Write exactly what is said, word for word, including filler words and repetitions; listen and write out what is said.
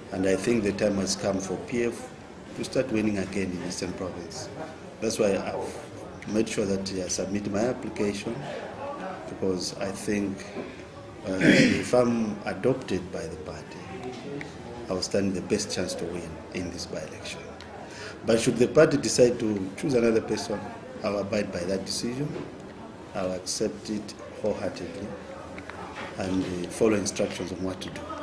And I think the time has come for P F to start winning again in Eastern Province. That's why I've made sure that I submit my application, because I think uh, if I'm adopted by the party, I will stand the best chance to win in this by-election. But should the party decide to choose another person, I will abide by that decision. I will accept it wholeheartedly and uh, follow instructions on what to do.